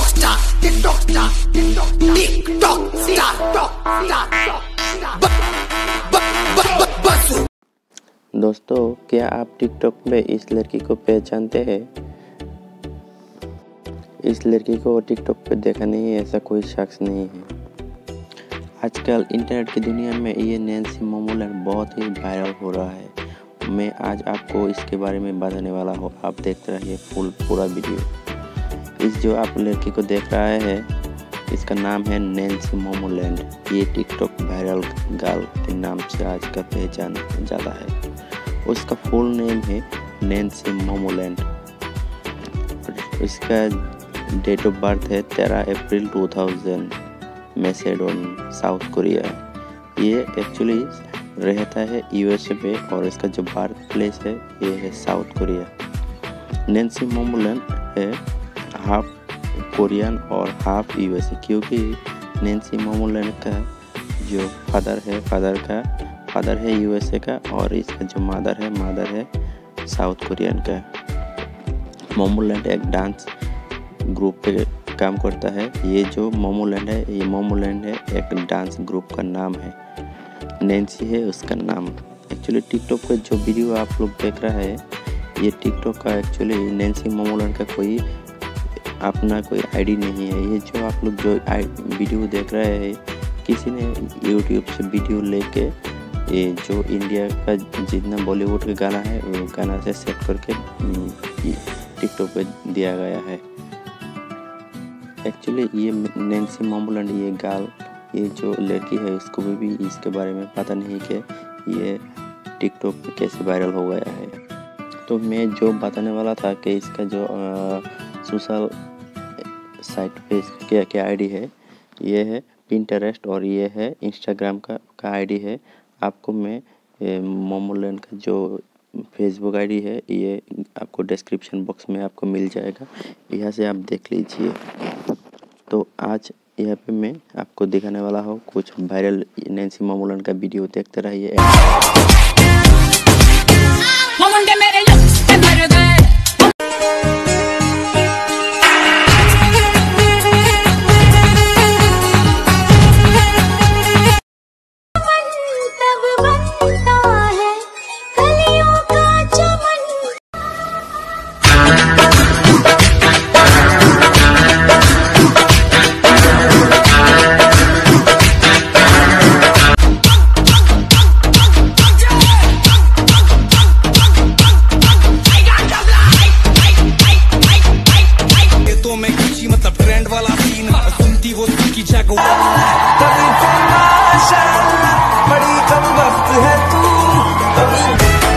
दोस्तों, क्या आप टिकटॉक में इस लड़की को पहचानते हैं? इस लड़की को टिकटॉक पे देखा नहीं है ऐसा कोई शख्स नहीं है। आजकल इंटरनेट की दुनिया में ये नैन्सी मोमोलैंड बहुत ही वायरल हो रहा है। मैं आज आपको इसके बारे में बताने वाला हूँ। आप देखते रहिए पूरा वीडियो। इस जो आप लड़की को देख रहा है, इसका नाम है नैन्सी मोमोलैंड। ये टिकटॉक वायरल गर्ल के नाम से आज का पहचान ज़्यादा है। उसका फुल नेम है नैन्सी मोमोलैंड। इसका डेट ऑफ बर्थ है 13 अप्रैल 2000, मैसेडोन, साउथ कोरिया। ये एक्चुअली रहता है यूएसए पे और इसका जो बर्थ प्लेस है ये है साउथ कोरिया। नैन्सी मोमोलैंड है हाफ कोरियन और हाफ यूएसए, क्योंकि नैन्सी मोमोलैंड का जो फादर है यूएसए का और इसका जो मदर है साउथ कोरियन का। मोमोलैंड एक डांस ग्रुप पे काम करता है। ये जो मोमोलैंड है एक डांस ग्रुप का नाम है। नैन्सी है उसका नाम। एक्चुअली टिकटॉक पे जो वीडियो आप लोग देख रहा है, ये टिकटॉक का एक्चुअली नैन्सी मोमोलैंड का कोई अपना कोई आईडी नहीं है। ये जो आप लोग जो वीडियो देख रहे हैं, किसी ने यूट्यूब से वीडियो लेके ये जो इंडिया का जितना बॉलीवुड का गाना है वो गाना से सेट करके टिकटॉक पे दिया गया है। एक्चुअली ये नैन्सी मोमोलैंड ये गर्ल, ये जो लड़की है, उसको भी इसके बारे में पता नहीं कि ये टिकटॉक पे कैसे वायरल हो गया है। तो मैं जो बताने वाला था कि इसका जो सोशल साइट पे इसका क्या आईडी है, ये है पिंटरेस्ट और ये है इंस्टाग्राम का आईडी है। आपको मैं मोमोलैंड का जो फेसबुक आईडी है ये आपको डिस्क्रिप्शन बॉक्स में आपको मिल जाएगा, यहाँ से आप देख लीजिए। तो आज यहाँ पे मैं आपको दिखाने वाला हूँ कुछ वायरल नैन्सी मोमोलैंड का वीडियो। देखते रहिए। बड़ी कम वक्त है तू।